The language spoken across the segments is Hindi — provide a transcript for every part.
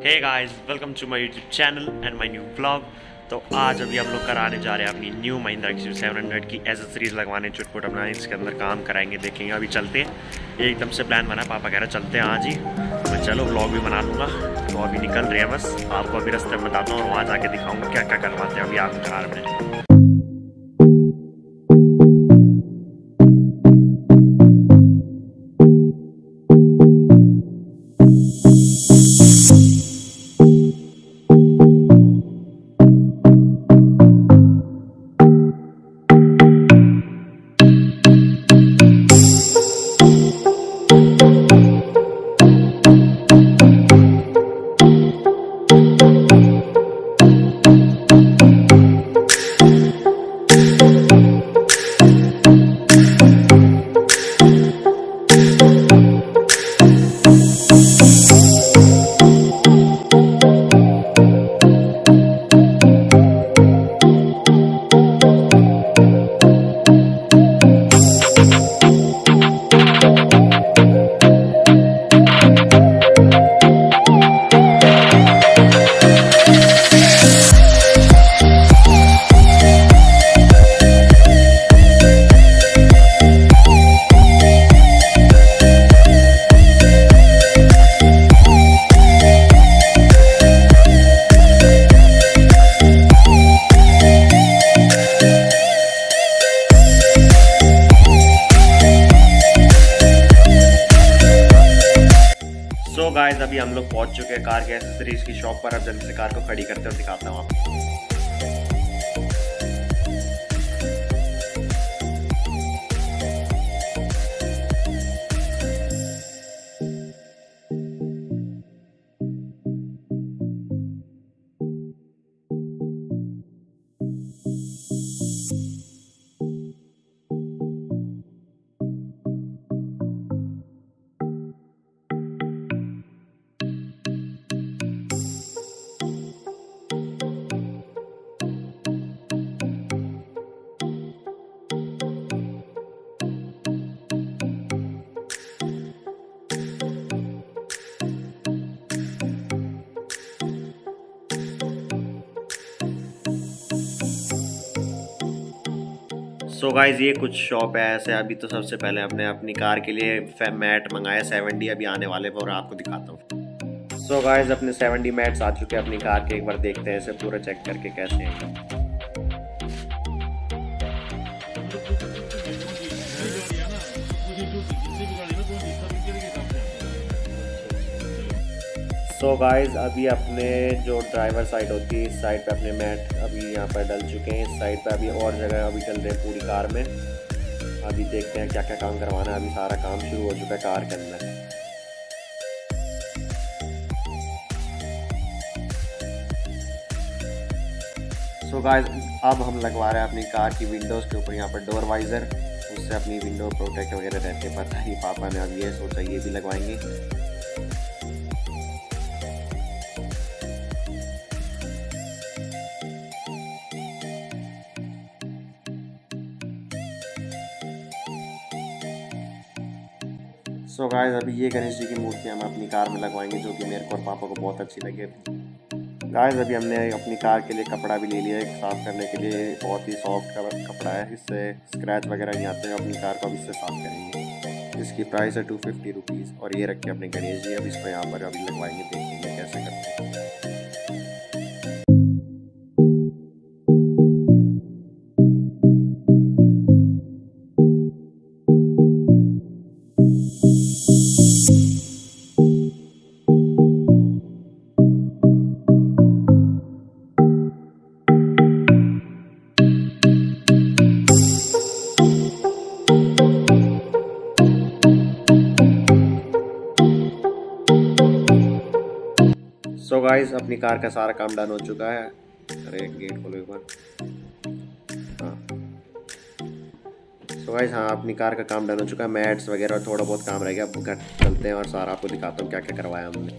Hey guys, welcome to my YouTube channel and my new vlog. तो आज अभी हम लोग कराने जा रहे हैं अपनी न्यू महिंद्रा XUV700 की एसेसरीज लगवाने, चुटपुट अपना इसके अंदर काम कराएंगे, देखेंगे। अभी चलते हैं, एकदम से प्लान बना, पापा कह रहे चलते हैं आज ही। मैं चलो व्लॉग भी बना लूँगा। तो अभी निकल रहे हैं, बस आपको अभी रास्ते में बताता हूँ और वहाँ जाके दिखाऊँगा क्या क्या करवाते हैं अभी आप कार में। तो गाइस अभी हम लोग पहुंच चुके हैं कार के एक्सेसरीज की शॉप पर। अब जल्दी से कार को खड़ी करते हैं और दिखाता हूँ आपको। सो गाइज ये कुछ शॉप है ऐसे। अभी तो सबसे पहले हमने अपनी कार के लिए मैट मंगाया 70, अभी आने वाले पर आपको दिखाता हूँ। सो गाइज अपने 70 मैट्स आ चुके हैं अपनी कार के। एक बार देखते हैं इसे पूरा चेक करके कैसे हैं। सो गाइज अभी अपने जो ड्राइवर साइड होती है इस साइड पे अपने मैट अभी यहाँ पर डल चुके हैं। इस साइड पे अभी और जगह अभी चल रहे हैं पूरी कार में। अभी देखते हैं क्या क्या काम करवाना है। अभी सारा काम शुरू हो चुका है कार के अंदर। सो गाइज अब हम लगवा रहे हैं अपनी कार की विंडोज़ के ऊपर यहाँ पर डोर वाइज़र। उससे अपनी विंडो प्रोटेक्ट वगैरह रहते हैं। पता नहीं पापा ने अब ये सोचा ये भी लगवाएंगे। सो गाइस अभी ये गणेश जी की मूर्ति हम अपनी कार में लगवाएंगे, जो कि मेरे को और पापा को बहुत अच्छी लगे। गाइस अभी हमने अपनी कार के लिए कपड़ा भी ले लिया है साफ़ करने के लिए। बहुत ही सॉफ्ट कपड़ा है, इससे स्क्रैच वगैरह नहीं आते हैं। अपनी कार को अब इससे साफ़ करेंगे। इसकी प्राइस है 250 रुपीज़। और ये रखे अपने गणेश जी। अब इसको यहाँ पर अभी लगवाएंगे, देखेंगे कैसे करते हैं। सो गाइस अपनी कार का सारा काम डन हो चुका है। अरे गेट खोलो एक बार। हाँ सो गाइस हाँ अपनी कार का काम डन हो चुका है। मैट्स वगैरह थोड़ा बहुत काम रह गया। अब घर चलते हैं और सारा आपको दिखाता हूँ क्या क्या करवाया हमने।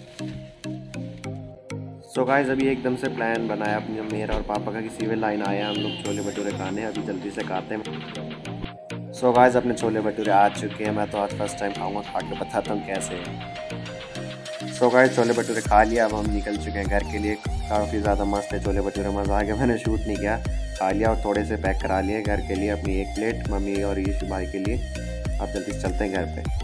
सो गाइस अभी एकदम से प्लान बनाया अपने मेरा और पापा का कि सिविल लाइन आया हम लोग छोले भटूरे खाने। अभी जल्दी से खाते हैं। सो गाइस अपने छोले भटूरे आ चुके हैं। मैं तो आज फर्स्ट टाइम खाऊंगा, खा के बताता हूँ कैसे है। सो गाइस छोले भटूरे खा लिया, अब हम निकल चुके हैं घर के लिए। काफ़ी ज़्यादा मस्त है छोले भटूरे, मज़ा आ गया। मैंने शूट नहीं किया, खा लिया और थोड़े से पैक करा लिए घर के लिए अपनी एक प्लेट, मम्मी और यीशु भाई के लिए। अब जल्दी से चलते हैं घर पे।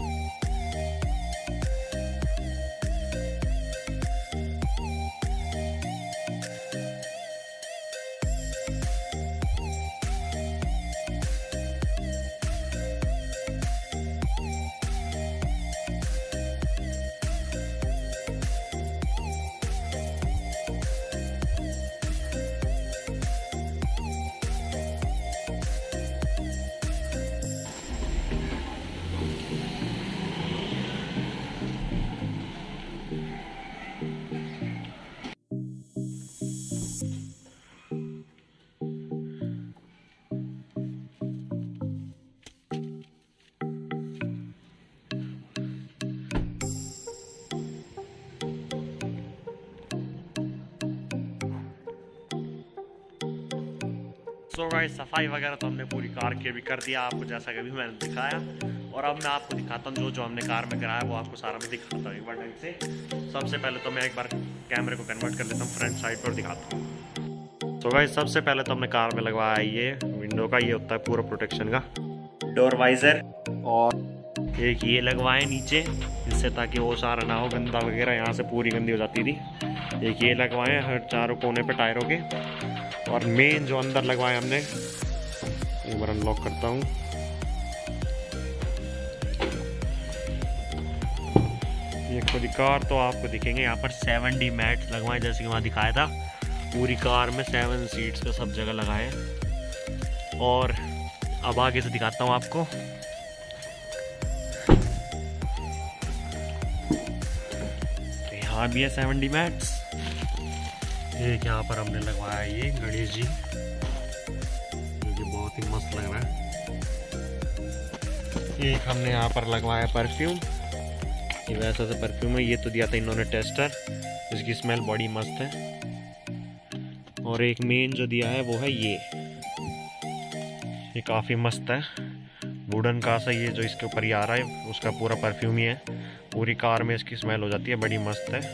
सो गाइस सफाई वगैरह तो हमने पूरी कार की भी कर दिया आपको, जैसा कि भी मैंने दिखाया। और अब मैं आपको दिखाता हूँ जो हमने कार में कराया, वो आपको सारा मैं दिखाता हूँ एक बार ढंग से। सबसे पहले तो मैं एक बार कैमरे को कन्वर्ट कर लेता हूँ फ्रंट साइड पर, दिखाता हूँ। सो गाइस सबसे पहले तो हमने कार में लगवाया ये विंडो का, ये होता है पूरा प्रोटेक्शन का डोर वाइजर, और एक ये लगवाए नीचे इससे ताकि वो सारा ना हो गंदा वगैरह, यहाँ से पूरी गंदी हो जाती थी। एक ये लगवाए हर चारों कोने पे टायरों के। और मेन जो अंदर लगवाए हमने, एक बार अनलॉक करता हूँ, ये खुद कार तो आपको दिखेंगे यहाँ पर 7D मैट्स लगवाए, जैसे कि वहाँ दिखाया था। पूरी कार में 7 सीट्स का सब जगह लगाए। और अब आगे से दिखाता हूँ आपको। यहाँ भी है 7D मैट्स। एक यहाँ पर हमने लगवाया ये गणेश जी, जो कि बहुत ही मस्त लग रहा है। एक हमने यहाँ पर लगवाया परफ्यूम, ये वैसा सा परफ्यूम है, ये तो दिया था इन्होंने टेस्टर, इसकी स्मेल बड़ी मस्त है। और एक मेन जो दिया है वो है ये काफ़ी मस्त है, वुडन का सा, ये जो इसके ऊपर ही आ रहा है उसका पूरा परफ्यूम ही है। पूरी कार में इसकी स्मेल हो जाती है, बड़ी मस्त है।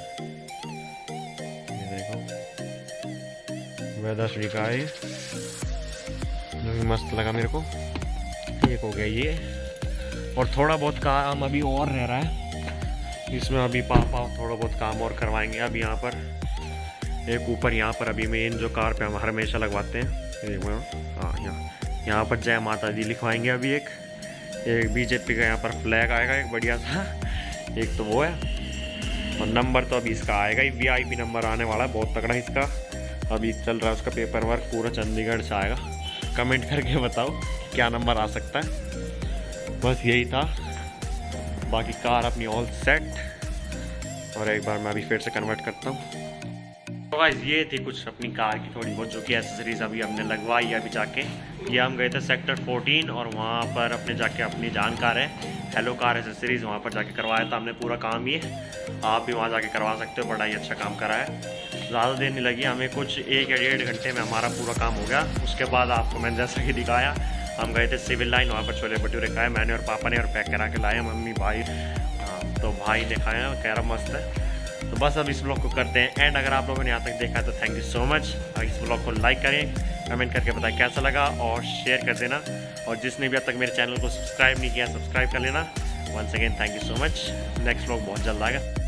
ये देखो वेदाश्री का है, जो भी मस्त लगा मेरे को। एक हो गया ये, और थोड़ा बहुत काम अभी और रह रहा है इसमें। अभी पापा थोड़ा बहुत काम और करवाएंगे। अब यहाँ पर एक ऊपर यहाँ पर अभी मेन जो कार पे हम हमेशा लगवाते हैं, हाँ यहाँ पर जय माता दी लिखवाएंगे। अभी एक बीजेपी का यहाँ पर फ्लैग आएगा एक बढ़िया सा, एक तो वो है। और नंबर तो अभी इसका आएगा ही, VIP नंबर आने वाला है बहुत तगड़ा इसका। अभी चल रहा है उसका पेपर वर्क, पूरा चंडीगढ़ से आएगा। कमेंट करके बताओ क्या नंबर आ सकता है। बस यही था, बाकी कार अपनी ऑल सेट। और एक बार मैं अभी फिर से कन्वर्ट करता हूँ। तो गाइस ये थी कुछ अपनी कार की थोड़ी बहुत जो कि एसेसरीज अभी हमने लगवाई है। अभी जाके ये हम गए थे सेक्टर 14 और वहाँ पर अपने जाके अपनी जानकार है हेलो कार एसेसरीज, वहाँ पर जाके करवाया था हमने पूरा काम। ये आप भी वहाँ जाके करवा सकते हो, बड़ा ही अच्छा काम करा है। ज़्यादा देर नहीं लगी हमें, कुछ 1 या 1.5 घंटे में हमारा पूरा काम हो गया। उसके बाद आपको मैंने जैसा कि दिखाया, हम गए थे सिविल लाइन, वहाँ पर छोले भटूरे खाए मैंने और पापा ने, और पैक करा के लाए मम्मी भाई। हाँ तो भाई ने खाया, कह रहा मस्त है। तो बस अब इस ब्लॉग को करते हैं एंड। अगर आप लोगों ने यहाँ तक देखा है तो थैंक यू सो मच। इस ब्लॉग को लाइक करें, कमेंट करके बताएं कैसा लगा और शेयर कर देना। और जिसने भी अब तक मेरे चैनल को सब्सक्राइब नहीं किया, सब्सक्राइब कर लेना। Once again thank you so much. Next blog बहुत जल्द आएगा।